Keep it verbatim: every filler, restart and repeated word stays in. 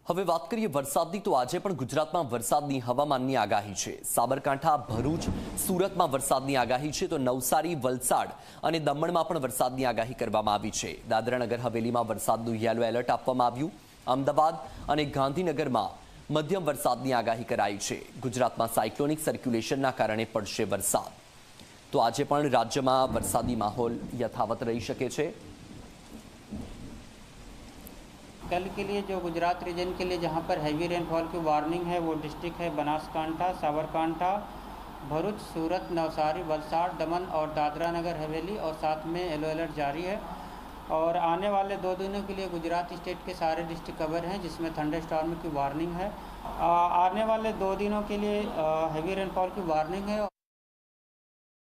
હવે વાત કરીએ વરસાદની તો આજે પણ ગુજરાતમાં વરસાદની હવામાનની આગાહી છે। સાબરકાંઠા, ભરૂચ, સુરતમાં વરસાદની આગાહી છે તો નવસારી, વલસાડ અને દમણમાં પણ વરસાદની આગાહી કરવામાં આવી છે। દાદરા નગર હવેલીમાં વરસાદનું યેલો એલર્ટ આપવામાં આવ્યું। અમદાવાદ અને ગાંધીનગરમાં મધ્યમ વરસાદની આગાહી કરાઈ છે। ગુજરાતમાં સાયક્લોનિક સર્ક્યુલેશનના કારણે પડશે વરસાદ। તો આજે પણ રાજ્યમાં વરસાદી માહોલ યથાવત રહી શકે છે। कल के लिए जो गुजरात रीजन के लिए जहां पर हैवी रेनफॉल की वार्निंग है वो डिस्ट्रिक्ट है बनासकांठा, साबरकांठा, भरूच, सूरत, नवसारी, वलसाड़, दमन और दादरा नगर हवेली और साथ में येलो अलर्ट जारी है। और आने वाले दो दिनों के लिए गुजरात स्टेट के सारे डिस्ट्रिक्ट कवर हैं जिसमें थंडर स्टॉर्म की वार्निंग है। आ, आने वाले दो दिनों के लिए हैवी रेनफॉल की वार्निंग है।